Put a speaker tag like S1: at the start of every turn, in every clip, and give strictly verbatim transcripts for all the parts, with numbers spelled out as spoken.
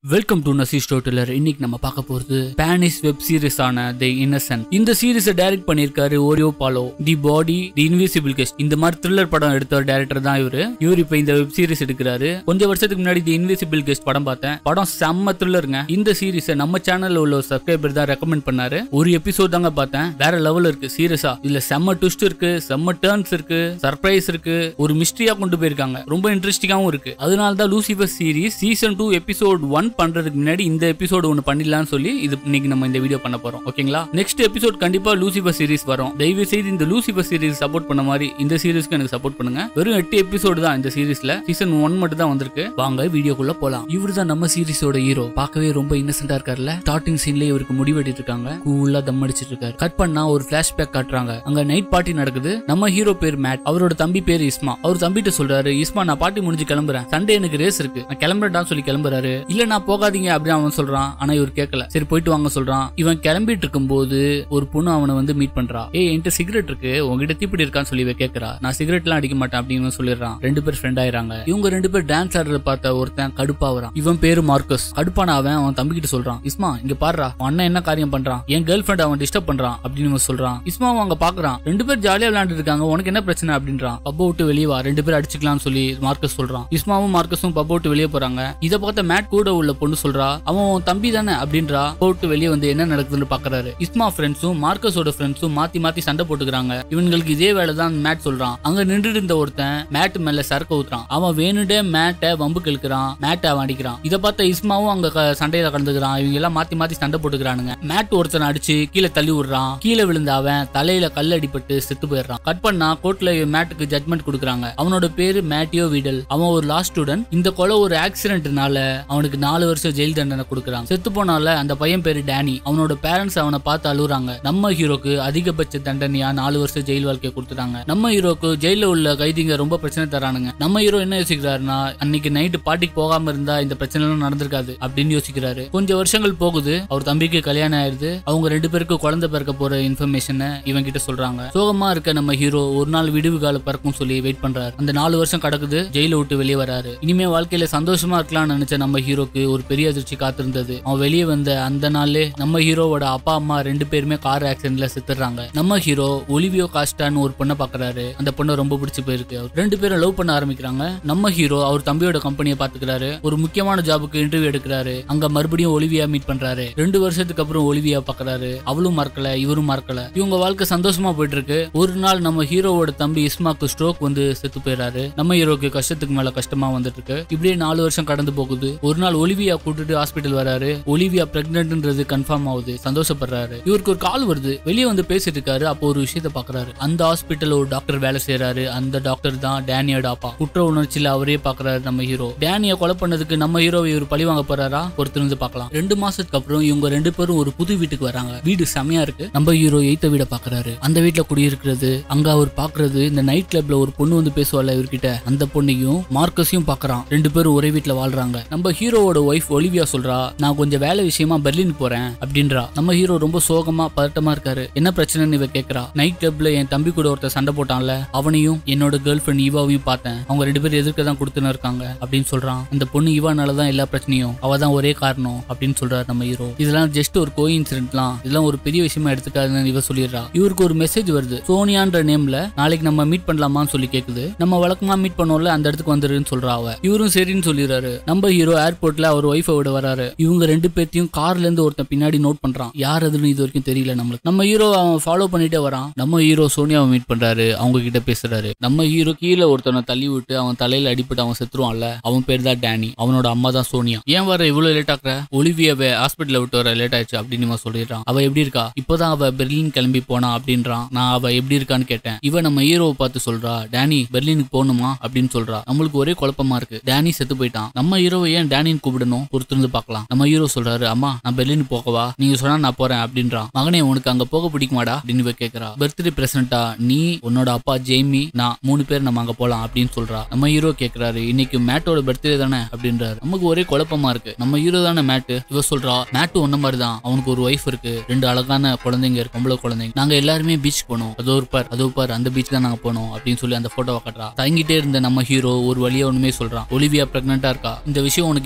S1: Welcome to நசி ஸ்டோரிட்டெல்லர். இன்னைக்கு நம்ம பார்க்க போறது ஸ்பானிஷ் வெப் சீரிஸ் ஆன தி இன்னசென்ட். இந்த சீரிஸை டைரக்ட் பண்ணிருக்காரு Oriol Paulo. The body, the invisible guest, இந்த மாதிரி த்ரில்லர் படம் எடுத்த டைரக்டர் தான் இவரு. இவர் இப்ப இந்த வெப் சீரிஸ் எடுக்கிறாரு. கொஞ்சம் வருஷத்துக்கு முன்னாடி தி இன்விசிபிள் கெஸ்ட் படம் பார்த்தேன். படம் செம்ம த்ரில்லருங்க. இந்த சீரிஸை நம்ம சேனல்ல உள்ள ஒரு சப்ஸ்கிரைபர் தான் ரெக்கமெண்ட் பண்ணாரு. ஒரு எபிசோட் தாங்க பார்த்தேன். வேற லெவல் இருக்கு சீரியஸா. இதுல செம்ம ட்விஸ்ட் இருக்கு, செம்ம டர்ன்ஸ் இருக்கு, சர்ப்ரைஸ் இருக்கு, ஒரு மிஸ்ட்ரியா கொண்டு போயிருக்காங்க. ரொம்ப இன்ட்ரெஸ்டிங்காவும் இருக்கு. அதனால தான் Lucifer series season two episode one பண்றதுக்கு முன்னாடி இந்த எபிசோட் ஒன்னு பண்ணிடலாம்னு சொல்லி இது இன்னைக்கு நம்ம இந்த வீடியோ பண்ண போறோம். ஓகேங்களா? நெக்ஸ்ட் எபிசோட் கண்டிப்பா லூசிஃபர் சீரிஸ் வரும். தயவு செய்து இந்த லூசிஃபர் சீரிஸ் சப்போர்ட் பண்ண மாதிரி இந்த சீரிஸ்க்கு எனக்கு சப்போர்ட் பண்ணுங்க. வெறும் எட்டு எபிசோடு தான் இந்த சீரிஸ்ல. சீசன் ஒன் மட்டும் தான் வந்திருக்கு. வாங்க வீடியோக்குள்ள போலாம். இவர் தான் நம்ம சீரிஸோட ஹீரோ. பார்க்கவே ரொம்ப இன்னசென்ட்டா இருக்காருல்ல. ஸ்டார்டிங் சீன்லயே இவருக்கு முடிவெட்டிட்டு இருக்காங்க. கூலா தம் அடிச்சிட்டு இருக்காரு. கட் பண்ணா ஒரு பிளாஷ்பேக் காட்டுறாங்க. அங்க நைட் பார்ட்டி நடக்குது. நம்ம ஹீரோ பேர் மேட், அவரோட தம்பி பேர் இஸ்மா. அவர் தம்பிட்ட சொல்றாரு, இஸ்மா நான் பார்ட்டி முடிஞ்சு கிளம்புறேன், சண்டே எனக்கு ரேஸ் இருக்கு, நான் கிளம்புறேன் சொல்லி கிளம்புறாரு. இல்ல நான் போகாதீங்க அப்படின்னு அவன் சொல்றான். ஆனா இவர் கேட்கல. சரி போயிட்டு வாங்க சொல்றான். இவன் கிளம்பிட்டு இருக்கும் போது ஒரு பொண்ணு அவனை வந்து மீட் பண்றா. ஏய் என்கிட்ட சிகரெட் இருக்கு, உங்ககிட்ட தீப்பிடி இருக்கான்னு சொல்லி இவ கேட்கறா. நான் சிகரெட் எல்லாம் அடிக்க மாட்டேன் அப்படின்னு சொல்லிடுறான். ரெண்டு பேர் ஃப்ரெண்ட் ஆயிராங்க. இவங்க ரெண்டு பேர் டான்ஸ் ஆடுறத பார்த்த ஒருத்தன் கடுப்பாவறான். இவன் பேரு மார்க்கஸ். கடுப்பான அவன் அவன் தம்பி கிட்ட சொல்றான், இஸ்மா இங்க பாருடா, அண்ணன் என்ன காரியம் பண்றான், என் கேர்ள் ஃப்ரெண்ட் அவன் டிஸ்டர்ப் பண்றான் அப்படின்னு சொல்றான். இஸ்மாவும் அங்க பாக்குறான். ரெண்டு பேர் ஜாலியா விளையாண்டு இருக்காங்க, உனக்கு என்ன பிரச்சனை அப்படின்றான். பப்ப விட்டு வெளியே வா, ரெண்டு பேர் அடிச்சுக்கலாம்னு சொல்லி மார்க்கஸ் சொல்றான். இஸ்மாவும் மார்க்கஸும் பப்ப விட்டு வெளியே போறாங்க. இதை பார்த்த மேட் கூட உள்ள பொண்ணு சொல்றா, அவன் தம்பி தானே அப்படின்றா. போட்டு வெளியே வந்து என்ன நடக்குதுன்னு பாக்குறாரு. இஸ்மா ஃப்ரெண்ட்ஸும் மார்க்கஸோட ஃப்ரெண்ட்ஸும் மாத்தி மாத்தி சண்டை போட்டுக்கிறாங்க. இவங்களுக்கு இதே வேலை தான் மேட் சொல்றான். அங்க நின்று இருந்த ஒருத்தன் மேட் மேல சரக்கு ஊத்துறான். அவன் வேணுடே மேட்டை வம்பு கெழுக்கிறான். மேட்டை அவன் அடிக்கிறான். இதை பார்த்த இஸ்மாவும் அங்க சண்டையில கலந்துக்கிறான். இவங்க எல்லாம் மாத்தி மாத்தி சண்டை போட்டுக்கிறானுங்க. மேட் ஒருத்தனை அடிச்சு கீழே தள்ளி விடுறான். கீழே விழுந்த அவன் தலையில கல் அடிபட்டு செத்து போயிடுறான். கட் பண்ணா கோர்ட்ல மேட்டுக்கு ஜட்மெண்ட் கொடுக்குறாங்க. அவனோட பேரு மேட்டியோ வீடல். அவன் ஒரு லா ஸ்டூடெண்ட். இந்த கொலை ஒரு ஆக்சிடென்ட்னால அவனுக்கு நாலு வருஷம் ஜெயில் தண்டனை கொடுக்குறாங்க. செத்து போனால அந்த பையன் பேரு டேனி. அவனோட பேரண்ட்ஸ் அவனை பார்த்து அழுகுறாங்க. நம்ம ஹீரோக்கு அதிகபட்ச தண்டனையா நாலு வருஷம் ஜெயில் வாழ்க்கையை கொடுத்துட்டாங்க. நம்ம ஹீரோக்கு ஜெயில உள்ள கைதிங்க ரொம்ப பிரச்சனை தரானுங்க. நம்ம ஹீரோ என்ன யோசிக்கிறாருன்னா, அன்னைக்கு நைட்டு பார்ட்டிக்கு போகாம இருந்தா இந்த பிரச்சனை எல்லாம் நடந்திருக்காது அப்படின்னு யோசிக்கிறாரு. கொஞ்சம் வருஷங்கள் போகுது. அவர் தம்பிக்கு கல்யாணம் ஆயிருது. அவங்க ரெண்டு பேருக்கு குழந்தை பிறக்க போற இன்ஃபர்மேஷனை இவன் கிட்ட சொல்றாங்க. சோகமா இருக்க நம்ம ஹீரோ ஒரு நாள் விடுவு கால பிறக்கும் சொல்லி வெயிட் பண்றாரு. அந்த நாலு வருஷம் கடக்குது. ஜெயில விட்டு வெளியே வராரு. இனிமே வாழ்க்கையில சந்தோஷமா இருக்கலாம்னு நினைச்ச நம்ம ஹீரோக்கு ஒரு பெரிய அதிர்ச்சி காத்திருந்தது. அவன் வெளியே வந்த அந்த நாளே நம்ம ஹீரோவோட அப்பா அம்மா ரெண்டு பேருமே கார் ஆக்சிடென்ட்ல செத்துறாங்க. நம்ம ஹீரோ ஒலிவியோ காஸ்டான்னு ஒரு பொண்ணை பாக்குறாரு. அந்த பொண்ணை ரொம்ப பிடிச்சு போயிருக்கு. ரெண்டு பேரும் லவ் பண்ண ஆரம்பிக்கிறாங்க. நம்ம ஹீரோ அவர் தம்பியோட கம்பெனியை பாத்துக்கிறாரு. ஒரு முக்கியமான ஜாபுக்கு இன்டர்வியூ எடுக்கிறாரு. அங்க மறுபடியும் ஒலிவியா மீட் பண்றாரு. ரெண்டு வருஷத்துக்கு அப்புறம் ஒலிவியா பாக்குறாரு. அவளும் மறக்கல, இவரும் மறக்கல. இவங்க வாழ்க்கை சந்தோஷமா போயிட்டு இருக்கு. ஒரு நாள் நம்ம ஹீரோவோட தம்பி இஸ்மாக்கு ஸ்ட்ரோக் வந்து செத்து போயிறாரு. நம்ம ஹீரோக்கு கஷ்டத்துக்கு மேல கஷ்டமா வந்துட்டு இருக்கு. இப்படியே நாலு வருஷம் கடந்து போகுது. ஒரு நாள் ஒலிவியா கூட்டிட்டு ஹாஸ்பிட்டல் வராரு. ஒலிவியா பிரெக்னன்ட்ன்றது கன்ஃபார்ம் ஆகுது. சந்தோஷப்படுறாரு. இவருக்கு ஒரு கால் வருது. வெளியே வந்து பேசிட்டு இருக்காரு. அப்போ ஒரு விஷயத்த பாக்குறாரு. அந்த ஹாஸ்பிட்டல் ஒரு டாக்டர் வேலை செய்யறாரு. அந்த டாக்டர் தான் டேனியோட அப்பா. குற்ற உணர்ச்சியில அவரே பாக்குறாரு நம்ம ஹீரோ. டேனியை கொலை பண்ணதுக்கு நம்ம ஹீரோ இவர் பழி வாங்க போறாரா? பொறுத்திருந்து பார்க்கலாம். ரெண்டு மாசத்துக்கு அப்புறம் இவங்க ரெண்டு பேரும் ஒரு புது வீட்டுக்கு வராங்க. வீடு செமையா இருக்கு. நம்ம ஹீரோ எய்த்த வீட பாக்குறாரு. அந்த வீட்டுல குடியிருக்கிறது, அங்க அவர் பாக்குறது இந்த நைட் கிளப்ல ஒரு பொண்ணு வந்து பேசுவாள் இவர்கிட்ட, அந்த பொண்ணையும் மார்க்கஸையும் பாக்குறான். ரெண்டு பேரும் ஒரே வீட்டுல வாழ்றாங்க. நம்ம ஹீரோவோட ஒய்ஃப் ஒலிவியா சொல்றா, நான் கொஞ்சம் வேலை விஷயமா பெர்லின் போறேன் அப்படின்றா. நம்ம ஹீரோ ரொம்ப சோகமா பதட்டமா இருக்காரு. என்ன பிரச்சனைன்னு இவ கேக்குறா. நைட் கிளப்ல என் தம்பி கூட ஒருத்தர் சண்டை போட்டான்ல, அவனையும் என்னோட கேர்ள் ஃபிரெண்ட் ஈவாவையும் பார்த்தேன். அவங்க ரெண்டு பேரும் எதிர்க்க தான் கொடுத்துன்னு இருக்காங்க அப்படின்னு சொல்றான். அந்த பொண்ணு ஈவானாலதான் எல்லா பிரச்சனையும், அவ தான் ஒரே காரணம் அப்படின்னு சொல்றாரு நம்ம ஹீரோ. இதெல்லாம் ஜஸ்ட் ஒரு கோ இன்சிடென்ட்லாம், இதெல்லாம் ஒரு பெரிய விஷயமா எடுத்துக்காதுன்னு இவ சொல்லிடுறா. இவருக்கு ஒரு மெசேஜ் வருது. சோனியான்ற நேம்ல நாளைக்கு நம்ம மீட் பண்ணலாமான்னு சொல்லி கேக்குது. நம்ம வழக்கமா மீட் பண்ணோம்ல, அந்த இடத்துக்கு வந்துருன்னு சொல்றா அவ. இவரும் சரின்னு சொல்லிடுறாரு. நம்ம ஹீரோ ஏர்போர்ட்ல அவர் ஒய்ஃபை விட வராரு. இவங்க ரெண்டு பேர்த்தையும் கார்ல இருந்து ஒருத்தன் பின்னாடி நோட் பண்றான். யார் அதுன்னு இது வரைக்கும் தெரியல நம்மளுக்கு. நம்ம ஹீரோ அவன் ஃபாலோ பண்ணிட்டே வரான். நம்ம ஹீரோ சோனியாவை மீட் பண்றாரு. அவங்க கிட்ட பேசுறாரு. நம்ம ஹீரோ கீழே ஒருத்தனை தள்ளி விட்டு அவன் தலையில அடிப்பட்டு அவன் செத்துருவான்ல, அவன் பேர் தான் டேனி. அவனோட அம்மா தான் சோனியா. ஏன் வர இவ்வளவு லேட் ஆக்குற? ஒலிவியாவை ஹாஸ்பிட்டல விட்டு வர லேட் ஆயிடுச்சு அப்படின்னு சொல்லிடுறான். அவ எப்படி இருக்கா? இப்பதான் அவ பெர்லின் கிளம்பி போனா அப்படின்றான். நான் அவ எப்படி இருக்கான்னு கேட்டேன். இவன் நம்ம ஹீரோவை பார்த்து சொல்றா, டேனி பெர்லினுக்கு போகணுமா அப்படின்னு சொல்றா. நம்மளுக்கு ஒரே குழப்பமா இருக்கு. டேனி செத்து போயிட்டான். நம்ம ஹீரோவை ஏன் டேனின்னு கூப்பிடணும்? பொறுத்திருந்து பார்க்கலாம். நம்ம ஹீரோ சொல்றாரு, அம்மா நான் பெர்லின் போகவா? நீங்க சொன்னா நான் போறேன் அப்படின்றான். மகனே உனக்கு அங்க போக பிடிக்குமாடா அப்படின்னு கேட்கிறா. பர்த்டே பிரசன்டா நீ, உன்னோட அப்பா ஜெய்மி, நான் மூணு பேர் நம்ம அங்க போலாம் அப்படின்னு சொல்றா. நம்ம ஹீரோ கேட்கிறாரு, இன்னைக்கு மேட்டோட பர்த்டே தானே அப்படின்றாரு. நமக்கு ஒரே குழப்பமா இருக்கு. நம்ம ஹீரோ தானே மேட்டு. இவ சொல்றா, மேட்டு ஒன்ன மாதிரி தான், அவனுக்கு ஒரு ஒய்ஃப் இருக்கு, ரெண்டு அழகான குழந்தைங்க இருக்கு, பொம்பளை குழந்தைங்க. நாங்க எல்லாருமே பீச் போனோம். அதோ பார் அதோ பார் அந்த பீச் தான் நாங்க போனோம் அப்படின்னு சொல்லி அந்த போட்டோவை காட்டுறா. தங்கிட்டே இருந்த நம்ம ஹீரோ ஒரு வழியா ஒண்ணுமே சொல்றான். ஒலிவியா பிரெக்னண்டா இருக்கா. இந்த விஷயம் உனக்கு ஏற்கனவே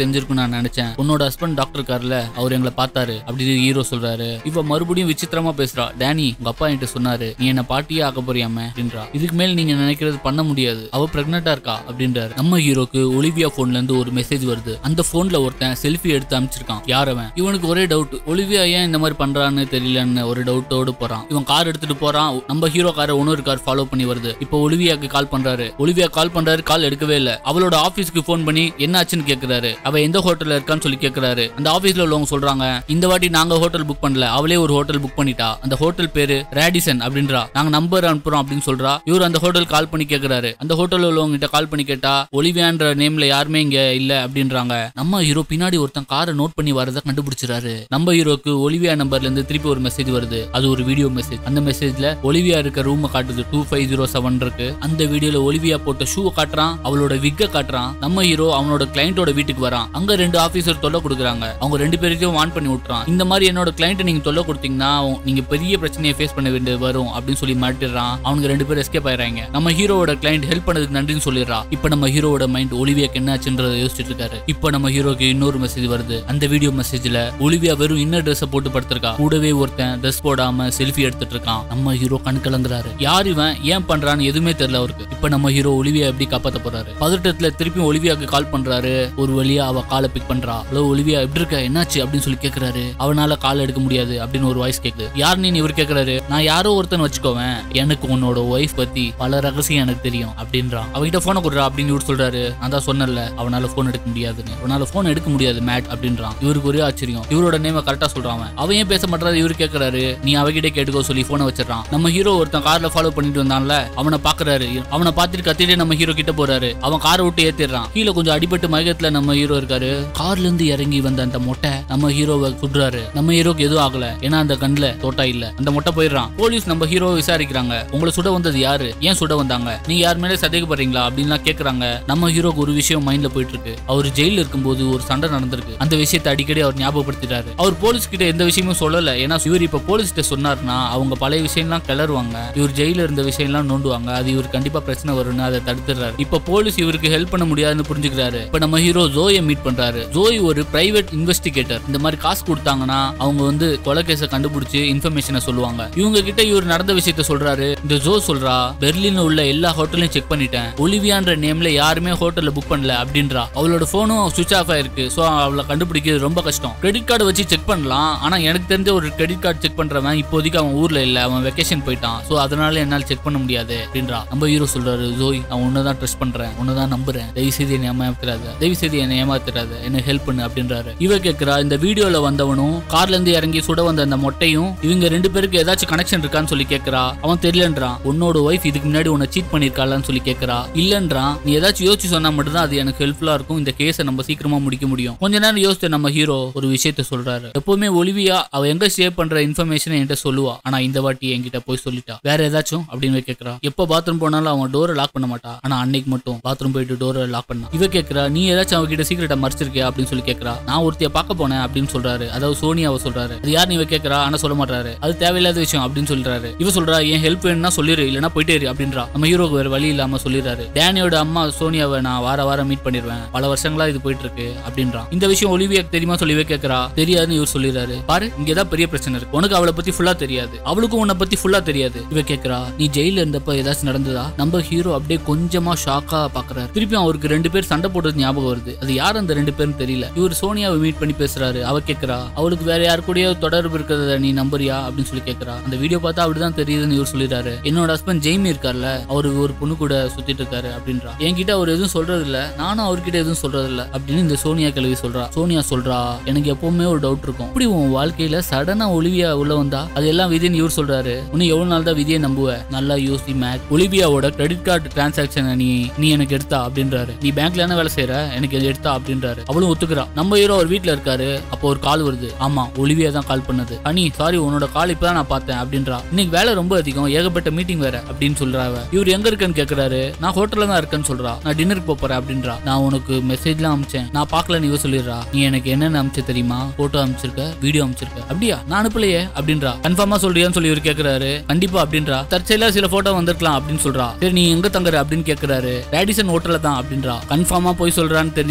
S1: தெரிஞ்சிருக்கும் நான் நினைச்சேன். உன்னோட ஹஸ்பண்ட் டாக்டர் கார்ல அவர் எங்களை பார்த்தாரு அப்படின்னு ஹீரோ சொல்றாரு. இவ மறுபடியும் விசித்திரமா பேசுறா. டேனி உங்க அப்பா என்கிட்ட சொன்னாரு நீ என்ன பாட்டியே ஆக்க போறியாம அப்படின்றா. இதுக்கு மேல நீங்க நினைக்கிறது பண்ண முடியாது, அவ பிரெக்னெண்டா இருக்கா அப்படின்றாரு. நம்ம ஹீரோக்கு ஒலிவியா போன்ல இருந்து ஒரு மெசேஜ் வருது. அந்த போன்ல ஒருத்தன் செல்ஃபி எடுத்து அனுப்பிச்சிருக்கான். யாரவன்? இவனுக்கு ஒரே டவுட், ஒலிவியா ஏன் இந்த மாதிரி பண்றான்னு தெரியலன்னு ஒரு டவுட்டோடு போறான். இவன் கார் எடுத்துட்டு போறான். நம்ம ஹீரோ காரை இன்னொரு கார் ஃபாலோ பண்ணி வருது. இப்போ ஒலிவியாக்கு கால் பண்றாரு. ஒலிவியா கால் பண்றாரு, கால் எடுக்கவே இல்ல. அவளோட ஆபீஸ்க்கு போன் பண்ணி என்ன ஆச்சுன்னு கேக்குறாரு. அவ எந்த ஹோட்டல்ல இருக்கான்னு சொல்லி கேக்குறாரு. அந்த ஆபீஸ்ல உள்ளவங்க சொல்றாங்க இந்த வாட்டி நாங்க ஹோட்டல் புக் பண்ணல, அவளே ஒரு ஹோட்டல் புக் பண்ணிட்டா. அந்த ஹோட்டல் பேரு ரேடிசன் அப்படின்றா. நாங்க நம்பர் அனுப்புறோம் அப்படின்னு சொல்றா. இவர் அந்த ஹோட்டல் கால் பண்ணி கேக்குறாரு. அந்த ஹோட்டல் உள்ளவங்க கிட்ட கால் பண்ணி கேட்டா ஒலிவியான்ற நேம்ல யாருமே இங்க இல்ல அப்படின்றாங்க. நம்ம ஹீரோ பின்னாடி ஒருத்தன் காரை நோட் பண்ணி வரத கண்டுபிடிச்சிடாரு. நம்ம ஹீரோக்கு ஒலிவியா நம்பர்ல இருந்து திருப்பி ஒரு மெசேஜ் வருது. அது ஒரு வீடியோ மெசேஜ். அந்த மெசேஜ்ல ஒலிவியா இருக்க ரூம் காட்டுது. டூ ஃபைவ் ஜீரோ செவன் இருக்கு. அந்த வீடியோல ஒலிவியா போட்ட ஷூ காட்டுறான், அவளோட விக்க காட்டுறான். நம்ம ஹீரோ அவனோட கிளைண்டோட வீட்டுக்கு வரான். அங்க ரெண்டு ஆபீசர் தொல்லை கொடுக்குறாங்க. அவங்க ரெண்டு பேருக்கும் வான் பண்ணி விட்டுறான். இந்த மாதிரி என்னோட கிளைண்ட் நீங்க தொல்லை கொடுத்தீங்கன்னா நீங்க பெரிய பிரச்சனையை ஃபேஸ் பண்ண வேண்டியது வரும் அப்படின்னு சொல்லி மாட்டிடுறான். அவங்க ரெண்டு பேரும் எஸ்கேப் ஆயிடுறாங்க. நம்ம ஹீரோவோட கிளைண்ட் ஹெல்ப் பண்ணதுக்கு நன்றின்னு சொல்லிடுறா. இப்ப நம்ம ஹீரோவோட மைண்ட் ஒலிவியாக்கு என்ன ஆச்சுன்றத யோசிச்சுட்டு இருக்காரு. இப்ப நம்ம ஹீரோக்கு இன்னொரு மெசேஜ் வருது. அந்த வீடியோ மெசேஜ்ல ஒலிவியா வெறும் இன்னர் ட்ரெஸ் போட்டு படுத்திருக்கா. கூடவே ஒருத்தன் ட்ரெஸ் போடாம செல்ஃபி எடுத்துட்டு இருக்கான். நம்ம ஹீரோ கண் கலங்குறாரு. யார் இவன், ஏன் பண்றான்னு எதுவுமே தெரியல அவருக்கு. இப்ப நம்ம ஹீரோ ஒலிவியா எப்படி காப்பாத்த போறாரு? பதட்டத்துல திருப்பி ஒலிவியாக்கு கால் பண்றாரு. ஒரு வழியா அவ காலை பிக் பண்றா. ஹலோ ஒலிவியா எப்படி இருக்க, என்னாச்சு அப்படின்னு சொல்லி கேக்குறாரு. அவனால கால் எடுக்க முடியாது அப்படின்னு ஒரு வாய்ஸ் கேக்குது. யார் நீ? இவர் கேக்குறாரு. நான் யாரோ ஒருத்தன் வச்சுக்கோவேன், எனக்கு உன்னோட ஒய்ஃப் பத்தி பல ரகசியம் எனக்கு தெரியும் அப்படின்றான். அவகிட்ட போனை கொடுறா அப்படின்னு இவர் சொல்றாரு. நான் தான் சொன்னல அவனால போன் எடுக்க முடியாதுன்னு. அவனால போன் எடுக்க முடியாது மேட் அப்படின்றான். இவருக்கு ஒரே ஆச்சரியம். இவரோட நேம கரெக்டா சொல்றான். அவன் ஏன் பேச மாட்டாரு இவரு கேக்குறாரு. நீ அவகிட்ட கேட்டுக்கோ சொல்லி போனை வச்சிடறான். நம்ம ஹீரோ ஒருத்தன் கார்ல ஃபாலோ பண்ணிட்டு வந்தான்ல, அவனை பாக்குறாரு. அவனை பார்த்துட்டு கத்திட்டு நம்ம ஹீரோ கிட்ட போறாரு. அவன் காரை விட்டு ஏத்திடுறான். கீழே கொஞ்சம் அடிபட்டு மயக்கத்துல நம்ம ஹீரோ இருக்காரு. கார்ல இருந்து இறங்கி வந்த அந்த மொட்டை நம்ம ஹீரோவை சுடுறாரு. நம்ம ஹீரோக்கு எதுவும் ஆகல, ஏன்னா அந்த கண்ணுல தோட்டா இல்ல. அந்த மொட்டை போயிடுறான். போலீஸ் நம்ம ஹீரோவை விசாரிக்கிறாங்க. உங்களை சுட வந்தது யாரு, ஏன் சுட வந்தாங்க, நீங்க யார் மேலே சந்தேகப்படுறீங்களா அப்படின்லாம் கேக்குறாங்க. நம்ம ஹீரோக்கு ஒரு விஷயம் மைண்ட்ல போயிட்டு இருக்கு. அவர் ஜெயில இருக்கும்போது ஒரு சண்டை நடந்திருக்கு. அந்த விஷயத்தை அடிக்கடி அவர் ஞாபகப்படுத்திட்டாரு. அவர் போலீஸ் கிட்ட எந்த விஷயமும் சொல்லல. ஏன்னா இவர் இப்ப போலீஸ் கிட்ட சொன்னார்னா அவங்க பழைய விஷயம் எல்லாம் கிளறுவாங்க. இவர் ஜெயில இருந்த விஷயம் எல்லாம் நோண்டுவாங்க. அது இவர் கண்டிப்பா பிரச்சனை வரும்னு அதை தடுத்துறாரு. இப்ப போலீஸ் இவருக்கு ஹெல்ப் பண்ண முடியாதுன்னு புரிஞ்சுக்கிறாரு. இப்ப நம்ம ஹீரோ ஜோயை மீட் பண்றாரு. ஜோய் ஒரு பிரைவேட் இன்வெஸ்டிகேட்டர். இந்த மாதிரி காசு கொடுத்தாங்கன்னா அவங்க வந்து கொலை கேஸை கண்டுபிடிச்சு இன்ஃபர்மேஷனை சொல்லுவாங்க. இவங்க கிட்ட இவர் நடந்த விஷயத்த சொல்றாரு. இந்த ஜோ சொல்றா, பெர்லின்ல உள்ள எல்லா ஹோட்டலையும் செக் பண்ணிட்டேன், ஒலிவியான்ற நேம்ல யாருமே ஹோட்டல்ல புக் பண்ணல அப்படின்றா. அவளோட போனும் சுவிட்ச் ஆஃப் ஆயிருக்கு. சோ அவளை கண்டுபிடிக்கிறது ரொம்ப கஷ்டம். கிரெடிட் கார்டு வச்சு செக் பண்ணலாம், ஆனா எனக்கு தெரிஞ்ச ஒரு கிரெடிட் கார்டு செக் பண்றவன் இப்போதைக்கு அவன் ஊர்ல இல்ல, அவன் வெக்கேஷன் போயிட்டான். சோ அதனால என்னால செக் பண்ண முடியாது அப்படின்றா. நம்ம ஹீரோ சொல்றாரு, ஜோய் நான் உன்னதான் ட்ரஸ்ட் பண்றேன், உன்னதான் நம்புறேன், தயவு செய்து என்னை ஏமாத்திராத, தயவு செய்து என்னை ஏமாத்திராத, என்ன ஹெல்ப் பண்ணு அப்படின்றாரு. இவ கேக்குறா, இந்த வீடியோல வந்தவனும் கார்ல இருந்து இறங்கி சுட வந்த அந்த மொட்டையும் இவங்க ரெண்டு பேருக்கு ஏதாச்சும் கனெக்ஷன் இருக்கான்னு சொல்லி கேக்குறா. அவன் தெரியலன்றான். உன்னோட ஒய்ஃப் இதுக்கு முன்னாடி உன்னை சீட் பண்ணிருக்காளான்னு சொல்லி கேக்குறா. இல்லன்றான். நீ ஏதாச்சும் யோசிச்சு சொன்னா மட்டும்தான் அது எனக்கு ஹெல்ப்ஃபுல்லா இருக்கும், இந்த கேஸை நம்ம சீக்கிரமா முடிக்க முடியும். கொஞ்ச நேரம் யோசிச்சு நம்ம ஹீரோ ஒரு விஷயத்த சொல்றாரு. எப்பவுமே ஒலிவியா அவ எங்க சேவ் பண்ற இன்ஃபர்மேஷன் என்கிட்ட சொல்லுவா, ஆனா இந்த வாட்டி என்கிட்ட போய் சொல்லிட்டா. வேற ஏதாச்சும் அப்படின்னு கேக்குறா. எப்ப பாத்ரூம் போனாலும் அவன் டோரை லாக் பண்ண மாட்டா, ஆனா அன்னைக்கு மட்டும் பாத்ரூம் போயிட்டு டோரை லாக் பண்ணா. இவ கேக்குறா, நீ ஏதாச்சும் அவகிட்ட சீக்கிரட்டா மறைச்சிருக்கியா அப்படின்னு சொல்லி கேக்குறா. நான் ஒருத்தைய பார்க்க போனேன் அப்படின்னு சொல்றாரு. அதாவது சோனியாவை சொல்றாரு. அது யார் இவ கேக்குறா, ஆனா சொல்ல மாட்டாரு. அது தேவையில்லாத விஷயம் அப்படின்னு சொல்றாரு. இவ சொல்றா, என் ஹெல்ப் வேணும்னா சொல்லிரு, இல்லனா போயிட்டே இரு அப்படின்றா. நம்ம ஹீரோக்கு வேற வழி இல்லாம சொல்லிடுறாரு. டேனியோட அம்மா சோனியாவை நான் வார வாரம் மீட் பண்ணிடுவேன், பல வருஷங்களா இது போயிட்டு இருக்கு அப்படின்றான். இந்த விஷயம் ஒலிவியாக்கு தெரியுமா சொல்லி இவ கேக்குறா. தெரியாதுன்னு இவர் சொல்லிடுறாரு. பாரு இங்கதான் பெரிய பிரச்சனை இருக்கு, உனக்கு அவளை பத்தி ஃபுல்லா தெரியாது, அவளுக்கும் உன்னை பத்தி ஃபுல்லா தெரியாது. இவ கேக்குறா, நீ ஜெயில இருந்தப்ப ஏதாச்சும் நடந்ததா? நம்ம ஹீரோ அப்படியே கொஞ்சமா ஷாக்கா பாக்குறாரு. திருப்பி அவருக்கு ரெண்டு பேர் சண்டை போடுறது ஞாபகம் வருது. அது யார் அந்த ரெண்டு பேரும் தெரியல. இவர் சோனியாவை மீட் பண்ணி பேசுறாரு. அவ கேக்குறா, அவளுக்கு வேற யாரு கூடயோ தொடர்பு இருக்கிறத நீ நம்புறியா அப்படின்னு சொல்லி கேக்குறா. அந்த வீடியோ பார்த்தா அப்படிதான் தெரியுதுன்னு இவர் சொல்லிடுறாரு. என்னோட ஹஸ்பண்ட் ஜெய்மி இருக்கார்ல, அவரு ஒரு பொண்ணு கூட சுத்திட்டு இருக்காரு அப்படின்றா. என்கிட்ட அவர் எதுவும் சொல்றது இல்ல, நானும் அவர்கிட்ட எதுவும் சொல்றது இல்ல அப்படின்னு இந்த சோனியா கிழவி சொல்றா. சோனியா சொல்றா, எனக்கு எப்பவுமே ஒரு டவுட் இருக்கும், இப்படி உன் வாழ்க்கையில சடனா ஒலிவியா உள்ள வந்தா அது எல்லாம் விதின்னு இவர் சொல்றாரு. இன்னும் எவ்வளவு நாள் தான் விதியை நம்புவ? நல்லா யோசி மேக். ஒலிவியாவோட கிரெடிட் கார்டு டிரான்சாக்சன் நீ நீ எனக்கு எடுத்தா அப்படின்றாரு. நீ பேங்க்ல என்ன வேலை செய்யற, எனக்கு எடுத்தா அப்படின்றாரு. அவளும் ஒத்துக்கிறா. நம்ம ஹீரோ ஒரு வீட்டுல இருக்காரு. அப்போ ஒரு கால் வருது. ஆமா ஒலிவியா தான் கால் பண்ணது. அனி சாரி உன்னோட கால் இப்பதான் நான் பார்த்தேன் அப்படின்றா. இன்னைக்கு வேலை ரொம்ப அதிகம், ஏகப்பட்ட மீட்டிங் வேற அப்படின்னு சொல்றாவ. இவர் எங்க இருக்கேன்னு கேக்குறாரு. நான் ஹோட்டல்ல தான் இருக்கேன்னு சொல்றா. நான் டின்னருக்கு போறேன் அப்படின்றா. நான் உனக்கு மெசேஜ்லாம் அனுப்பிச்சேன், நான் பாக்கலன்னு இவ சொல்லிடுறா. நீ எனக்கு என்னென்ன அனுப்பிச்ச தெரியுமா? போட்டோ அனுப்பிச்சிருக்க, வீடியோ அனுப்பிச்சிருக்க. அப்படியா? நான் அனுப்பலையே அப்படின்றா. கன்ஃபார்மா சொல்றியான்னு சொல்லி இவர் கேக்குறாரு. கண்டிப்பா அப்படின்றா. தற்செயலா சில போட்டோ வந்திருக்கலாம் அப்படின்னு சொல்றா. சரி நீ எங்க தங்குற அப்படின்னு கேக்குறாரு. ரேடிசன் ஹோட்டல்ல தான் அப்படின்றா. கன்ஃபார்மா போய் சொல்றான்னு தெரிஞ்சிச்சு அவருக்கு.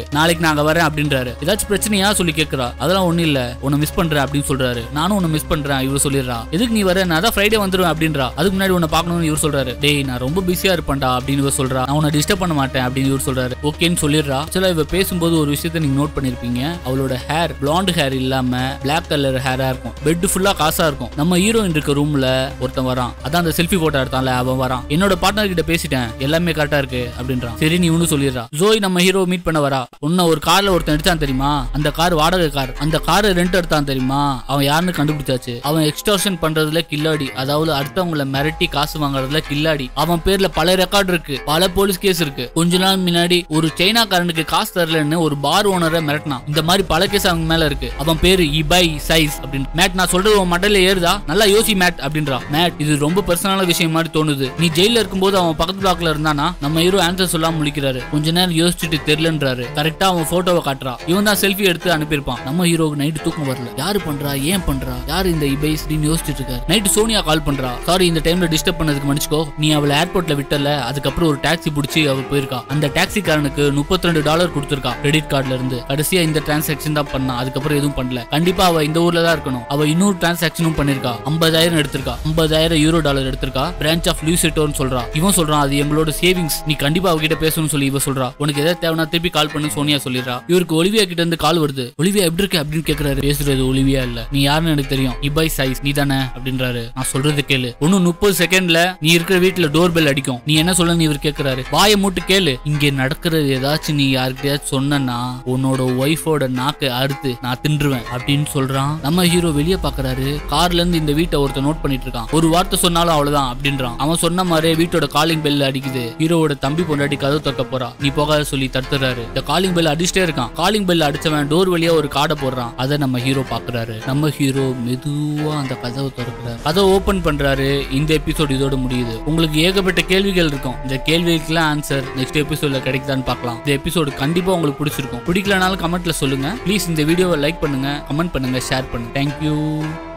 S1: நாளைக்கு நாங்க வரேன் அப்படின்றாரு. ஏதாச்சும் பிரச்சனையா சொல்லி கேட்கறா. அதெல்லாம் ஒண்ணு இல்ல, உன்னை மிஸ் பண்றேன் அப்படின்னு சொல்றாரு. நானும் உன்னை மிஸ் பண்றேன் இவர் சொல்லிடுறா. எதுக்கு நீ வர? நான் தான் ஃப்ரைடே வந்துருவேன் அப்படின்றா. அதுக்கு முன்னாடி உன்னை பார்க்கணும்னு இவர் சொல்றாரு. டேய் நான் ரொம்ப பிஸியா இருப்பேன்டா அப்படின்னு இவர் சொல்றா. நான் உன்னை டிஸ்டர்ப் பண்ண மாட்டேன் அப்படின்னு இவர் சொல்றாரு. ஓகேன்னு சொல்லிடுறா. சில இவ பேசும்போது ஒரு விஷயத்தை நீங்க நோட் பண்ணிருப்பீங்க. அவளோட ஹேர் பிளாண்ட் ஹேர் இல்லாம பிளாக் கலர் ஹேரா இருக்கும். பெட் ஃபுல்லா காசா இருக்கும். நம்ம ஹீரோயின் இருக்க ரூம்ல ஒருத்தன் வரான். அதான் அந்த செல்ஃபி போட்டோ எடுத்தான்ல அவன் வரான். என்னோட பார்ட்னர் கிட்ட பேசிட்டேன், எல்லாமே கரெக்டா இருக்கு அப்படின்றான். சரி நீ ஒன்னு சொல்லிடுறா. ஜோய் நம்ம ஹீரோ மீட் பண்ண வரா. உன்ன ஒரு கார்ல ஒருத்தன் எடுத்தான் தெரியுமா? அந்த கார் வாடகை கார். அந்த காரை ரெண்ட் எடுத்தான் தெரியுமா? அவன் யாருன்னு கண்டுபிடிச்சாச்சு. அவன் எக்ஸ்டோர்ஷன் பண்றதுல கில்லாடி, அதாவது அடுத்தவங்களை மிரட்டி காசு வாங்குறதுல கில்லாடி. அவன் பேர்ல பல ரெக்கார்ட் இருக்கு, பல போலீஸ் கேஸ் இருக்கு. கொஞ்ச நாள் முன்னாடி ஒரு சைனாக்காரனுக்கு காசு தரலன்னு ஒரு பார் ஓனரை மிரட்டினான். இந்த மாதிரி பல கேஸ் அவங்க மேல இருக்கு. அவன் பேரு இபை சைஸ் அப்படின்னு. மேட் நான் சொல்றது உன் மண்டையில ஏறுதா? நல்லா யோசி மேட் அப்படின்றா. மேட் இது ரொம்ப பர்சனலான விஷயம் மாதிரி தோணுது. நீ ஜெயில இருக்கும்போது அவன் பக்கத்து பிளாக்ல இருந்தானா? நம்ம ஹீரோ ஆன்சர் சொல்லாம முழிக்கிறாரு. கொஞ்ச நேரம் யோசிச்சுட்டு தெரியலன்றாரு. கரெக்டா அவன் போட்டோவை காட்டுறா. இவன் தான் செல்ஃபி எடுத்து அனுப்பியிருப்பான். நம்ம ஹீரோக்கு நைட்டு தூக்கம் வரல. யாரு பண்றா, ஏன் பண்றா, யாரு இந்த இபைஸ் யோசிச்சுட்டு இருக்காரு. நைட்டு சோனியா கால் பண்றா. சாரி இந்த டைம்ல டிஸ்டர்ப் பண்ணதுக்கு மன்னிச்சுக்கோ. நீ அவளை ஏர்போர்ட்ல விட்டல, அதுக்கப்புறம் ஒரு டாக்ஸி பிடிச்சி அவ போயிருக்கா. அந்த டாக்ஸிக்காரனுக்கு முப்பத்தி ரெண்டு டாலர் கொடுத்திருக்கா கிரெடிட் கார்டுல இருந்து. கடைசியா இந்த டிரான்சாக்சன் தான் பண்ணா, அதுக்கப்புறம் எதுவும் பண்ணல. கண்டிப்பா அவ இந்த ஊர்ல தான் இருக்கணும். அவ இன்னொரு டிரான்சாக்சனும் பண்ணிருக்கா. ஐம்பதாயிரம் எடுத்திருக்கா. ஐம்பதாயிரம் யூரோ டாலர் எடுத்திருக்கா. பிரான்ச் ஆஃப் லூசிட்டோன்னு சொல்றா. இவன் சொல்றான் அது எங்களோட சேவிங்ஸ், நீ கண்டிப்பா அவகிட்ட பேசணும்னு சொல்லி இவ சொல்றா. உனக்கு எதாவது தேவைன்னா திருப்பி கால் பண்ணு சோனியா சொல்லிடுறா. இவருக்கு ஒலிவியா கிட்ட இருந்து கால் வருது. ஒலிவியா எப்படி இருக்கு அப்படின்னு கேக்குறாரு. பேசுறது ஒலிவியா இல்ல, நீ யாருன்னு எனக்கு தெரியும், இபை சைஸ் நீ தானே அப்படின்றாரு. நான் சொல்றது கேளு. ஒன்னும் முப்பது செகண்ட்ல நீ இருக்கிற வீட்டுல டோர் பெல் அடிக்கும். நீ என்ன சொல்லன்னு இவர் கேக்குறாரு. வாயை மூட்டு கேளு. இங்க நடக்கிறது ஏதாச்சும் நீ யாருக்கிட்டயாச்சும் சொன்னா உன்னோட ஒய்ஃபோட நாக்கு அறுத்து நான் தின்றுவேன் அப்படின்னு சொல்றான். நம்ம ஹீரோ வெளியே பாக்குறாரு. கார்ல இருந்து இந்த வீட்டை ஒருத்த நோட் பண்ணிட்டு இருக்கான். ஒரு வார்த்தை சொன்னாலும் அவ்வளவுதான் அப்படின்றான். அவன் சொன்ன மாதிரி வீட்டோட காலிங் பெல் அடிக்குது. ஹீரோவோட தம்பி பொண்டாட்டி கதவு திறக்க போறா. நீ போகாத சொல்லி தடுத்துறாரு. இந்த காலிங் பெல் அடிச்சிட்டே இருக்கான். காலிங் பெல் அடிச்சவன் டோர் வழியா ஒரு கார்டை போடுறான். அதை நம்ம ஹீரோ பாக்குறாரு. நம்ம ஹீரோ மெதுவா அந்த கதவை திறக்கிறாரு. கதவை ஓபன் பண்றாரு. இந்த எபிசோட் இதோட முடியுது. உங்களுக்கு ஏகப்பட்ட கேள்விகள் இருக்கும். இந்த கேள்விகளுக்கெல்லாம் ஆன்சர் நெக்ஸ்ட் எபிசோட்ல கிடைக்குதான்னு பார்க்கலாம். இந்த எபிசோடு கண்டிப்பா உங்களுக்கு பிடிச்சிருக்கும். பிடிக்கலனாலும் கமெண்ட்ல சொல்லுங்க. ப்ளீஸ் இந்த வீடியோவை லைக் பண்ணுங்க, கமெண்ட் பண்ணுங்க, ஷேர் பண்ணுங்க. தேங்க்யூ.